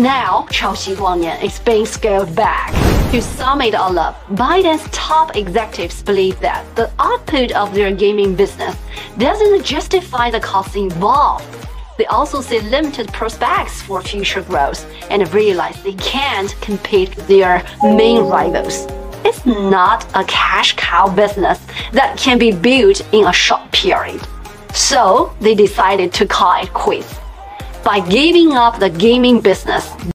Now, 抄袭光年 is being scaled back. To sum it all up, ByteDance's top executives believe that the output of their gaming business doesn't justify the costs involved. They also see limited prospects for future growth and realize they can't compete with their main rivals. It's not a cash cow business that can be built in a short period. So they decided to call it quits. By giving up the gaming business,